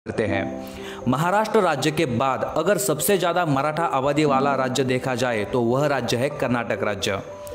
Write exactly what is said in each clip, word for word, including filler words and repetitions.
करते हैं। महाराष्ट्र राज्य के बाद अगर सबसे ज़्यादा मराठा आबादी वाला राज्य देखा जाए तो वह राज्य है कर्नाटक राज्य,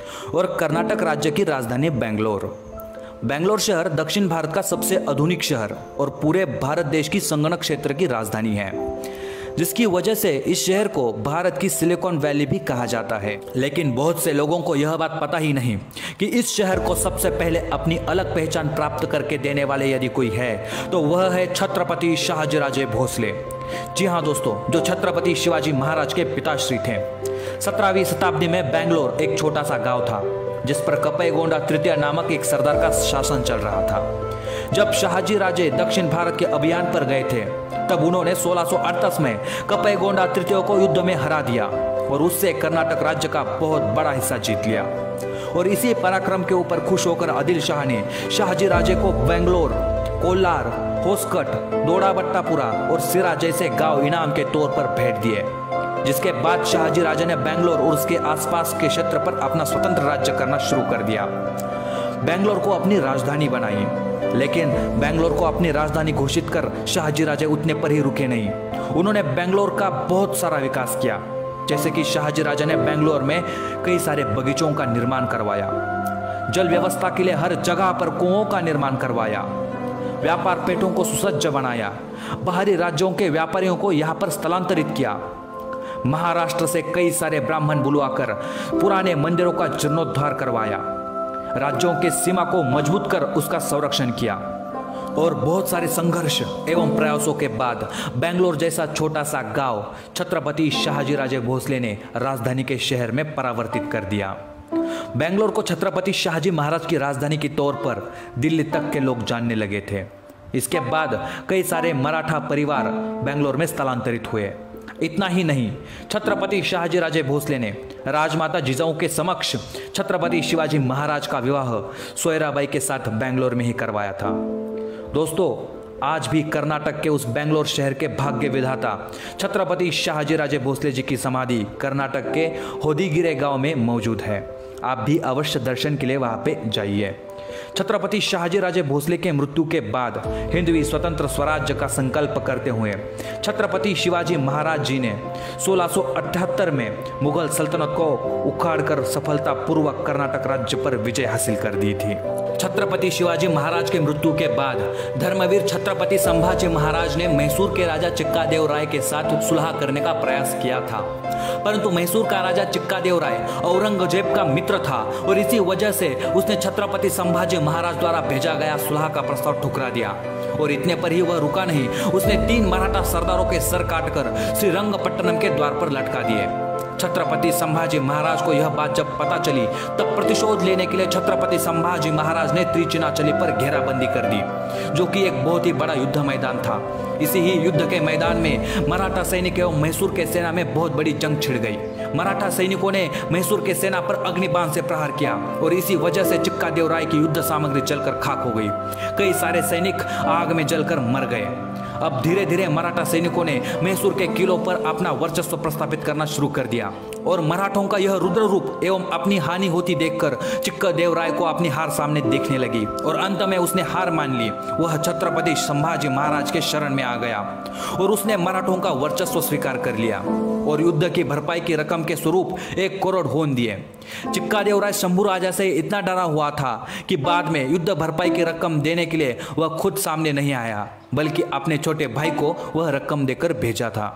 और कर्नाटक राज्य की राजधानी बेंगलोर। बेंगलोर शहर दक्षिण भारत का सबसे आधुनिक शहर और पूरे भारत देश की संगणक क्षेत्र की राजधानी है, जिसकी वजह से इस शहर को भारत की सिलिकॉन वैली भी कहा जाता है। लेकिन बहुत से लोगों को यह बात पता ही नहीं कि इस शहर को सबसे पहले अपनी अलग पहचान प्राप्त करके देने वाले यदि कोई है तो वह है छत्रपति शाहजीराजे भोसले। जी हाँ दोस्तों, जो छत्रपति शिवाजी महाराज के पिताश्री थे। सत्रहवीं शताब्दी में बेंगलोर एक छोटा सा गांव था जिस पर कप्पेगौंडा तृतीय नामक एक सरदार का शासन चल रहा था। जब शाहजी राजे दक्षिण भारत के अभियान पर गए थे तब उन्होंने सोलह सौ अड़तीस में कप्पेगौंडा तृतीय को युद्ध में हरा दिया और उससे कर्नाटक राज्य का बहुत बड़ा हिस्सा जीत लिया। और इसी पराक्रम के ऊपर खुश होकर आदिल शाह ने शाहजी राजे को बेंगलोर, कोलार, होस्कट, दोडाबट्टापुरा और सिरा जैसे गांव इनाम के तौर पर भेंट दिए, जिसके बाद शाहजी राजे ने बेंगलोर और उसके आसपास के क्षेत्र पर अपना स्वतंत्र राज्य करना शुरू कर दिया। बेंगलोर को अपनी राजधानी बनाई, लेकिन बेंगलोर को अपनी राजधानी घोषित कर शाहजी राजे उतने पर ही रुके नहीं। उन्होंने बेंगलोर का बहुत सारा विकास किया, जैसे कि शाहजी राजे ने बेंगलोर में कई सारे बगीचों का निर्माण करवाया, जल व्यवस्था के लिए हर जगह पर कुओं का निर्माण करवाया, व्यापार पेटों को सुसज्ज बनाया, बाहरी राज्यों के व्यापारियों को यहाँ पर स्थलांतरित किया, महाराष्ट्र से कई सारे ब्राह्मण बुलवाकर पुराने मंदिरों का जीर्णोद्धार करवाया, राज्यों के सीमा को मजबूत कर उसका संरक्षण किया। और बहुत सारे संघर्ष एवं प्रयासों के बाद बेंगलोर जैसा छोटा सा गांव छत्रपति शाहजीराजे भोसले ने राजधानी के शहर में परावर्तित कर दिया। बेंगलोर को छत्रपति शाहजी महाराज की राजधानी के तौर पर दिल्ली तक के लोग जानने लगे थे। इसके बाद कई सारे मराठा परिवार बेंगलोर में स्थलांतरित हुए। इतना ही नहीं, छत्रपति शाहजीराजे भोसले ने राजमाता जिजाऊ के समक्ष छत्रपति शिवाजी महाराज का विवाह सोयराबाई के साथ बेंगलोर में ही करवाया था। दोस्तों, आज भी कर्नाटक के उस बेंगलोर शहर के भाग्य विधाता छत्रपति शाहजीराजे भोसले जी की समाधि कर्नाटक के होदीगिरे गांव में मौजूद है। आप भी अवश्य दर्शन के लिए वहां पे जाइए। छत्रपति शाहजीराजे भोसले के मृत्यु के बाद हिंदवी स्वतंत्र स्वराज्य का संकल्प करते हुए छत्रपति शिवाजी महाराज जी ने सोलह सौ अठहत्तर में मुगल सल्तनत को उखाड़कर सफलतापूर्वक कर्नाटक राज्य पर विजय हासिल कर दी थी। छत्रपति शिवाजी महाराज के मृत्यु के बाद धर्मवीर छत्रपति संभाजी महाराज ने मैसूर के राजा चिक्कादेव राय के साथ सुलह करने का प्रयास किया था, परंतु मैसूर का राजा चिक्कादेव राय औरंगजेब का मित्र था और इसी वजह से उसने छत्रपति संभाजी महाराज द्वारा भेजा गया सुलह का प्रस्ताव ठुकरा दिया। और इतने पर ही वह रुका नहीं, उसने तीन मराठा सरदारों के सर काटकर श्रीरंगपट्टनम के द्वार पर लटका दिए। छत्रपति संभाजी महाराज को यह बात जब पता चली तब प्रतिशोध लेने के लिए छत्रपति संभाजी महाराज ने त्रिचिनाचली पर घेराबंदी कर दी, जो कि एक बहुत ही बड़ा युद्ध मैदान था। इसी ही युद्ध के मैदान में मराठा सैनिक एवं मैसूर के सेना में बहुत बड़ी जंग छिड़ गई। मराठा सैनिकों ने मैसूर के सेना पर अग्निबाण से प्रहार किया और इसी वजह से चिक्कादेव राय की युद्ध सामग्री जलकर खाक हो गई। कई सारे सैनिक आग में जलकर मर गए। अब धीरे धीरे मराठा सैनिकों ने मैसूर के किलों पर अपना वर्चस्व प्रस्थापित करना शुरू कर दिया और मराठों का यह रुद्र रूप एवं अपनी हानि होती देखकर चिक्कादेव राय को अपनी हार सामने देखने लगी और अंत में उसने हार मान ली। वह छत्रपति संभाजी महाराज के शरण में आ गया और उसने मराठों का वर्चस्व स्वीकार कर लिया और युद्ध की भरपाई की रकम के स्वरूप एक करोड़ होन दिए। चिक्कादेव राय शंभू राजा से इतना डरा हुआ था कि बाद में युद्ध भरपाई की रकम देने के लिए वह खुद सामने नहीं आया, बल्कि अपने छोटे भाई को वह रकम देकर भेजा था।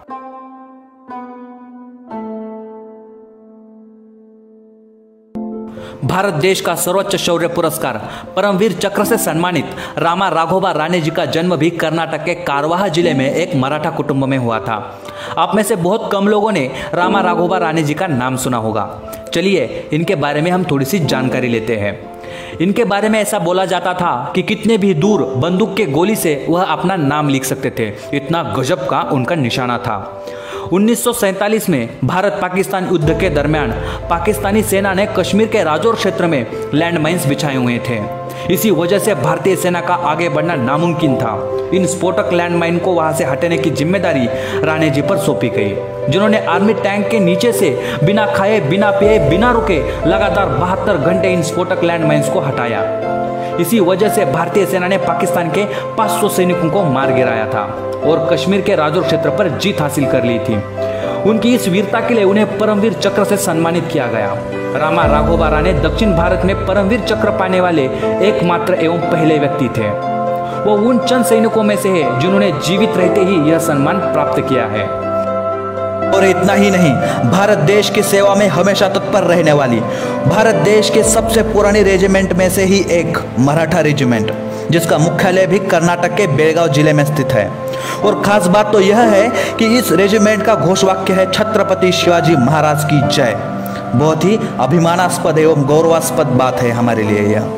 भारत देश का सर्वोच्च शौर्य पुरस्कार परमवीर चक्र से सम्मानित रामा राघोबा राणे जी का जन्म भी कर्नाटक के कारवाह जिले में एक मराठा कुटुंब में हुआ था। आप में से बहुत कम लोगों ने रामा राघोबा राणे जी का नाम सुना होगा। चलिए इनके बारे में हम थोड़ी सी जानकारी लेते हैं। इनके बारे में ऐसा बोला जाता था कि कितने भी दूर बंदूक के गोली से वह अपना नाम लिख सकते थे, इतना गजब का उनका निशाना था। उन्नीस सौ सैंतालीस में भारत पाकिस्तान युद्ध के दरमियान पाकिस्तानी सेना ने कश्मीर के राजौर क्षेत्र में लैंडमाइंस बिछाए हुए थे। इसी वजह से भारतीय सेना का आगे बढ़ना नामुमकिन था। इन स्फोटक लैंडमाइन को वहां से हटाने की जिम्मेदारी राणे जी पर सौंपी गई, जिन्होंने आर्मी टैंक के नीचे से बिना खाए, बिना पिए, बिना रुके लगातार बहत्तर घंटे इन स्फोटक लैंडमाइंस को हटाया। इसी वजह से भारतीय सेना ने पाकिस्तान के पाँच सौ सैनिकों को मार गिराया था और कश्मीर के राजौर क्षेत्र पर जीत हासिल कर ली थी। उनकी इस वीरता के लिए उन्हें परमवीर चक्र से सम्मानित किया गया। रामा राघोबा राणे दक्षिण भारत में परमवीर चक्र पाने वाले एकमात्र एवं पहले व्यक्ति थे। वो उन चंद सैनिकों में से है जिन्होंने जीवित रहते ही यह सम्मान प्राप्त किया है। और इतना ही नहीं, भारत देश की सेवा में हमेशा तत्पर रहने वाली भारत देश के सबसे पुरानी रेजिमेंट में से ही एक मराठा रेजिमेंट, जिसका मुख्यालय भी कर्नाटक के बेलगांव जिले में स्थित है। और खास बात तो यह है कि इस रेजिमेंट का घोषवाक्य है छत्रपति शिवाजी महाराज की जय। बहुत ही अभिमानास्पद एवं गौरवास्पद बात है हमारे लिए यह।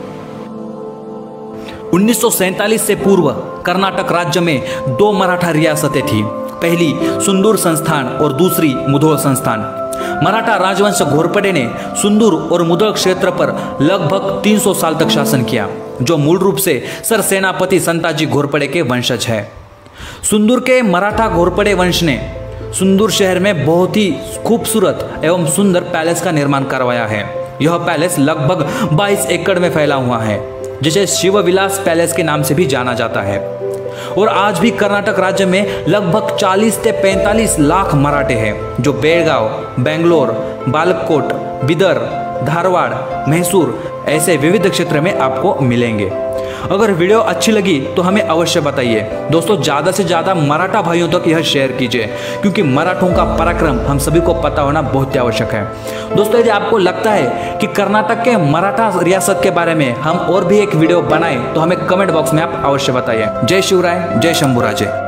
उन्नीस सौ सैंतालीस से पूर्व कर्नाटक राज्य में दो मराठा रियासतें थी, पहली सुंदूर संस्थान और दूसरी मुधोल संस्थान। मराठा राजवंश घोरपड़े ने सुंदूर और मुधोल क्षेत्र पर लगभग तीन सौ साल तक शासन किया, जो मूल रूप से सर सेनापति संताजी घोरपड़े के वंशज है। सुंदूर के मराठा घोरपड़े वंश ने सुंदूर शहर में बहुत ही खूबसूरत एवं सुंदर पैलेस का निर्माण करवाया है। यह पैलेस लगभग बाईस एकड़ में फैला हुआ है, जिसे शिवविलास पैलेस के नाम से भी जाना जाता है। और आज भी कर्नाटक राज्य में लगभग चालीस से पैंतालीस लाख मराठे हैं, जो बेलगांव, बेंगलोर, बालकोट, बिदर, धारवाड़, मैसूर ऐसे विविध क्षेत्र में आपको मिलेंगे। अगर वीडियो अच्छी लगी तो हमें अवश्य बताइए। दोस्तों, ज़्यादा से ज़्यादा मराठा भाइयों तक यह शेयर कीजिए, क्योंकि मराठों का पराक्रम हम सभी को पता होना बहुत ही आवश्यक है। दोस्तों, यदि आपको लगता है कि कर्नाटक के मराठा रियासत के बारे में हम और भी एक वीडियो बनाएं तो हमें कमेंट बॉक्स में आप अवश्य बताइए। जय शिवराय, जय शंभूराजे।